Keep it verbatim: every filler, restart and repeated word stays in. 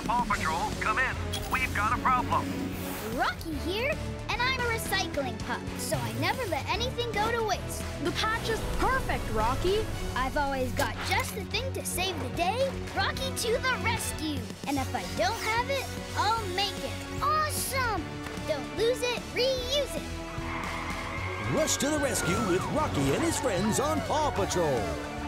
Paw Patrol, come in. We've got a problem. Rocky here, and I'm a recycling pup, so I never let anything go to waste. The patch is perfect, Rocky. I've always got just the thing to save the day. Rocky to the rescue. And if I don't have it, I'll make it. Awesome! Don't lose it, reuse it. Rush to the rescue with Rocky and his friends on Paw Patrol.